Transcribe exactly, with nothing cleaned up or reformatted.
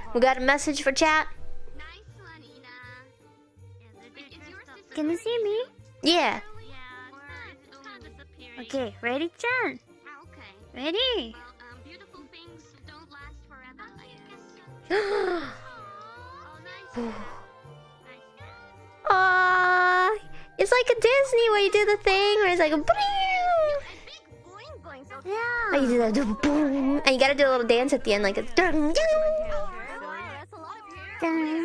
We got a message for chat. Can you see me? Yeah. Okay, ready, Chan? Ready? Aww, it's like a Disney where you do the thing where it's like a Yeah. and you do that boom, and you gotta do a little dance at the end, like a dun, dun. Dun,